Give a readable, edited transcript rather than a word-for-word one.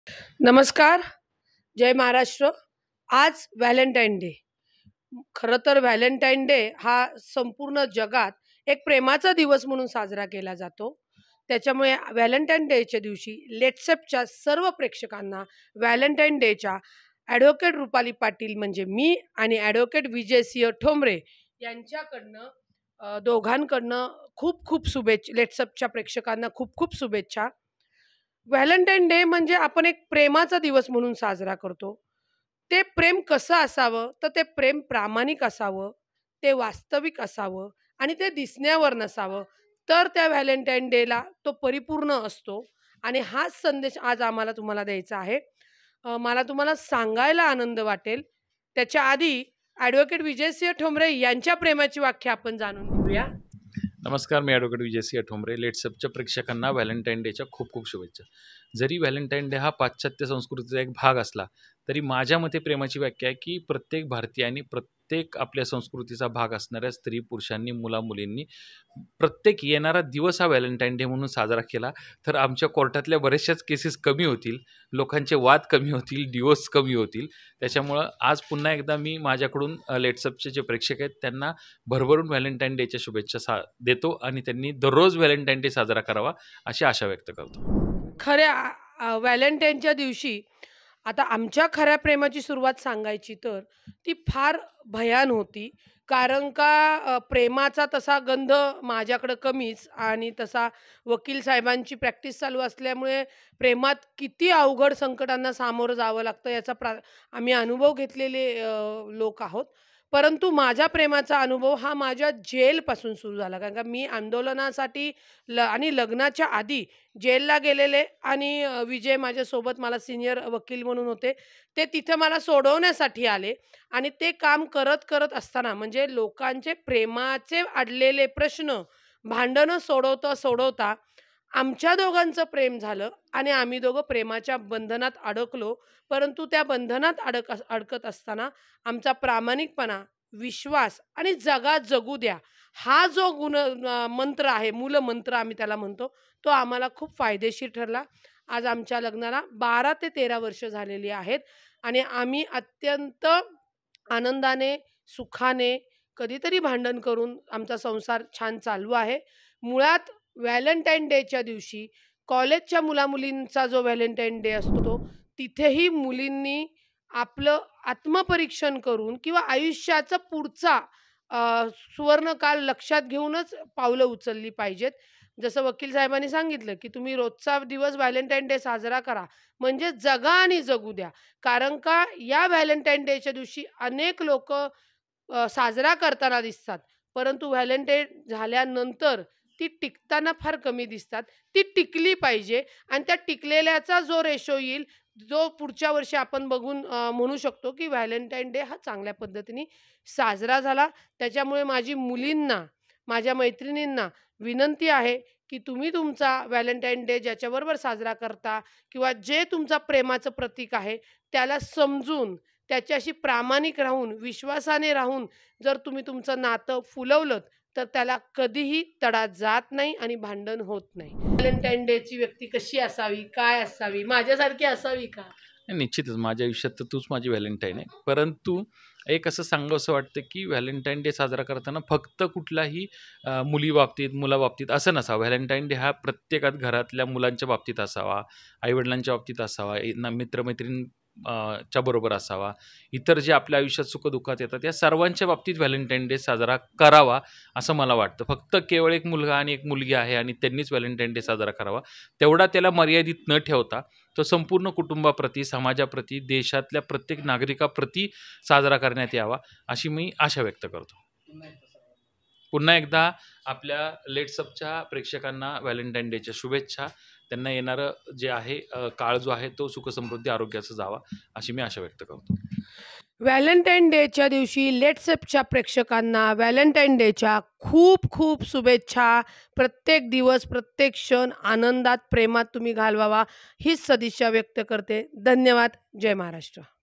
नमस्कार. जय महाराष्ट्र. आज Valentine day. खरं तर व्हॅलेंटाईन डे हा संपूर्ण जगात एक प्रेमाचा दिवस म्हणून साजरा केला जातो. त्याच्यामुळे व्हॅलेंटाईन डेच्या दिवशी लेट्सअपच्या सर्व प्रेक्षकांना व्हॅलेंटाईन डेच्या ॲडव्होकेट रुपाली पाटील म्हणजे मी आणि ॲडव्होकेट विजय सिंह ठोंबरे यांच्याकडनं दोघांकडनं खूप खूप शुभेच्छा. लेट्सअपच्या प्रेक्षकांना खूप खूप शुभेच्छा. व्हॅलेंटाईन डे म्हणजे आपण एक प्रेमाचा दिवस म्हणून साजरा करतो. ते प्रेम कसं असावं, तर ते प्रेम प्रामाणिक असावं, ते वास्तविक असावं आणि ते दिसण्यावर नसावं. तर त्या व्हॅलेंटाईन डेला तो परिपूर्ण असतो आणि हाच संदेश आज आम्हाला तुम्हाला द्यायचा आहे. मला तुम्हाला सांगायला आनंद वाटेल. त्याच्या आधी ॲडव्होकेट विजयसिंह ठोंबरे यांच्या प्रेमाची व्याख्या आपण जाणून घेऊया. नमस्कार, मी ॲडव्होकेट विजयसिंह ठोंबरे. लेट्सअपच्या प्रेक्षकांना व्हॅलेंटाईन डेच्या खूप खूप शुभेच्छा. जरी व्हॅलेंटाईन डे हा पाश्चात्य संस्कृतीचा एक भाग असला तरी माझ्या मते प्रेमाची व्याख्या आहे की प्रत्येक भारतीयांनी, प्रत्येक आपल्या संस्कृतीचा भाग असणाऱ्या स्त्री पुरुषांनी, मुलामुलींनी प्रत्येक येणारा दिवस हा व्हॅलेंटाईन डे म्हणून साजरा केला तर आमच्या कोर्टातल्या बऱ्याचशाच केसेस कमी होतील, लोकांचे वाद कमी होतील, डिवोर्स कमी होतील. त्याच्यामुळं आज पुन्हा एकदा मी माझ्याकडून लेट्सअपचे जे प्रेक्षक आहेत त्यांना भरभरून व्हॅलेंटाईन डेच्या शुभेच्छा देतो आणि त्यांनी दररोज व्हॅलेंटाईन डे साजरा करावा अशी आशा व्यक्त करतो. खऱ्या व्हॅलेंटाईनच्या दिवशी आता आमच्या खऱ्या प्रेमाची सुरुवात सांगायची तर ती फार भयान होती. कारण का प्रेमाचा तसा गंध माझ्याकडं कमीच आणि तसा वकील साहेबांची प्रॅक्टिस चालू असल्यामुळे प्रेमात किती अवघड संकटांना सामोरं जावं लागतं याचा आम्ही अनुभव घेतलेले लोक आहोत. परंतु माझ्या प्रेमाचा अनुभव हा माझ्या जेलपासून सुरू झाला. कारण का मी आंदोलनासाठी आणि लग्नाच्या आधी जेलला गेलेले आणि विजय माझ्यासोबत मला सीनियर वकील म्हणून होते. ते तिथं मला सोडवण्यासाठी आले आणि ते काम करत करत असताना म्हणजे लोकांचे प्रेमाचे अडलेले प्रश्न, भांडणं सोडवता सोडवता आमच्या दोघांचं प्रेम झालं आणि आम्ही दोघं प्रेमाच्या बंधनात अडकलो. परंतु त्या बंधनात अडकत असताना आमचा प्रामाणिकपणा, विश्वास आणि जगा जगू द्या हा जो मंत्र आहे, मूलमंत्र आम्ही त्याला म्हणतो, तो आम्हाला खूप फायदेशीर ठरला. आज आमच्या लग्नाला 12 ते 13 वर्ष झालेली आहेत आणि आम्ही अत्यंत आनंदाने, सुखाने, कधीतरी भांडण करून आमचा संसार छान चालू आहे. मुळात व्हॅलेंटाईन डेच्या दिवशी कॉलेजच्या मुलामुलींचा जो व्हॅलेंटाईन डे असतो तिथेही मुलींनी आपलं आत्मपरीक्षण करून किंवा आयुष्याचा पुढचा सुवर्णकाळ लक्षात घेऊनच पावलं उचलली पाहिजेत. जसं वकील साहेबांनी सांगितलं की तुम्ही रोजचा दिवस व्हॅलेंटाईन डे साजरा करा म्हणजे जगा आणि जगू द्या. कारण का या व्हॅलेंटाईन डेच्या दिवशी अनेक लोक साजरा करताना दिसतात, परंतु व्हॅलेंटाईन झाल्यानंतर ती टिकताना फार कमी दिसतात. ती टिकली पाहिजे आणि त्या टिकलेल्याचा जो रेशो येईल, जो पुढच्या वर्षी आपण बघून म्हणू शकतो की व्हॅलेंटाईन डे हा चांगल्या पद्धतीने साजरा झाला. त्याच्यामुळे माझी मुलींना, माझ्या मैत्रिणींना विनंती आहे की तुम्ही तुमचा व्हॅलेंटाईन डे ज्याच्याबरोबर साजरा करता किंवा जे तुमचा प्रेमाचं प्रतीक आहे त्याला समजून, त्याच्याशी प्रामाणिक राहून, विश्वासाने राहून जर तुम्ही तुमचं नातं फुलवलंत तर त्याला कधीही तडा जात नाही आणि भांडण होत नाही. व्हॅलेंटाईन डेची व्यक्ती कशी असावी, काय असावी, माझ्यासारखी असावी का? निश्चितच माझ्या आयुष्यात तर तूच माझी व्हॅलेंटाईन आहे. परंतु एक असं सांगावंसं वाटतं की व्हॅलेंटाईन डे साजरा करताना फक्त कुठलाही मुलीबाबतीत, मुलाबाबतीत असं नसावं. व्हॅलेंटाईन डे हा प्रत्येकात घरातल्या मुलांच्या बाबतीत असावा, आईवडिलांच्या बाबतीत असावा, मित्रमैत्रीण च्या बरोबर असावा, इतर जे आपल्या आयुष्यात सुखदुःखात येतात या सर्वांच्या बाबतीत व्हॅलेंटाईन डे साजरा करावा असं मला वाटतं. फक्त केवळ एक मुलगा आणि एक मुलगी आहे आणि त्यांनीच व्हॅलेंटाईन डे साजरा करावा तेवढा त्याला मर्यादित न ठेवता तो संपूर्ण कुटुंबाप्रती, समाजाप्रती, देशातल्या प्रत्येक नागरिकाप्रती साजरा करण्यात यावा अशी मी आशा व्यक्त करतो. पुन्हा एकदा आपल्या लेट्सअपच्या प्रेक्षकांना व्हॅलेंटाईन डेच्या शुभेच्छा. त्यांना येणारं जे आहे काळ जो आहे तो सुखसमृद्धी आरोग्याचा जावा अशी मी आशा व्यक्त करतो. व्हॅलेंटाईन डेच्या दिवशी लेट्सअपच्या प्रेक्षकांना व्हॅलेंटाईन डेच्या खूप खूप शुभेच्छा. प्रत्येक दिवस, प्रत्येक क्षण आनंदात, प्रेमात तुम्ही घालवावा हीच सदिच्छा व्यक्त करते. धन्यवाद. जय महाराष्ट्र.